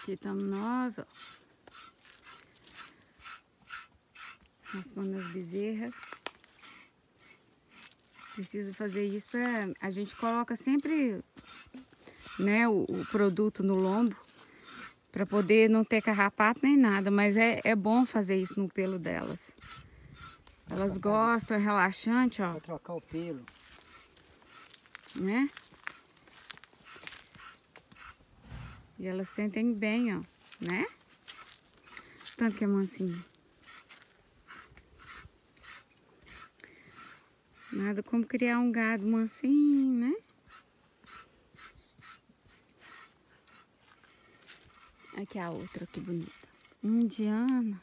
Aqui estamos nós, ó. Raspando as bezerras. Precisa fazer isso para... A gente coloca sempre, né, o produto no lombo para poder não ter carrapato nem nada. Mas é bom fazer isso no pelo delas. Elas gostam, é relaxante, ó. Pra trocar o pelo. Né? E elas sentem bem, ó, né? Tanto que é mansinho. Nada como criar um gado mansinho, né? Aqui a outra, que bonita. Indiana.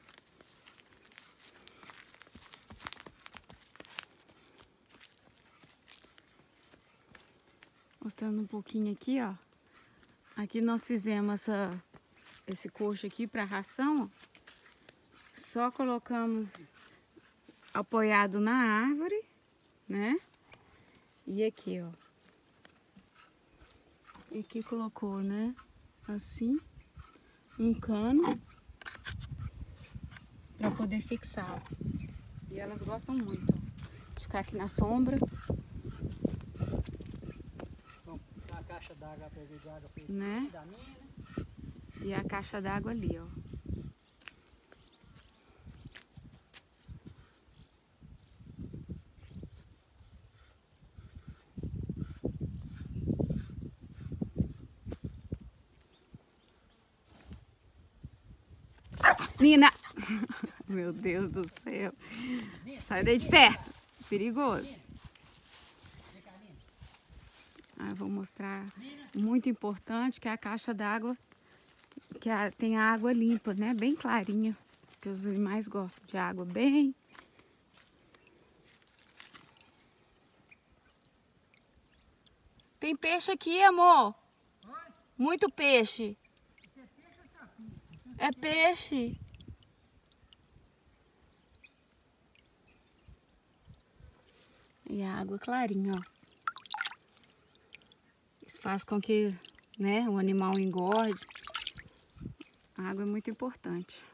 Mostrando um pouquinho aqui, ó. Aqui nós fizemos esse coxo aqui para ração, ó. Só colocamos apoiado na árvore, né? E aqui, ó. E aqui colocou, né? Assim, um cano para poder fixar. E elas gostam muito, ó, de ficar aqui na sombra. A caixa d'água, de água, né? Da minha, né? E a caixa d'água ali, ó. Nina! Meu Deus do céu. Sai daí de perto. Perigoso. Ah, vou mostrar muito importante que é a caixa d'água, que tem a água limpa, né? Bem clarinha. Que os animais gostam de água bem. Tem peixe aqui, amor. Muito peixe. É peixe. E a água clarinha, ó. Isso faz com que, né, o animal engorde. A água é muito importante.